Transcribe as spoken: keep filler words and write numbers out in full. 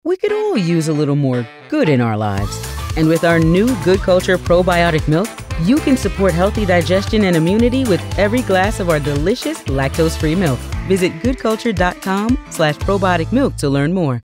We could all use a little more good in our lives. And with our new Good Culture Probiotic Milk, you can support healthy digestion and immunity with every glass of our delicious lactose-free milk. Visit goodculture.com slash probiotic milk to learn more.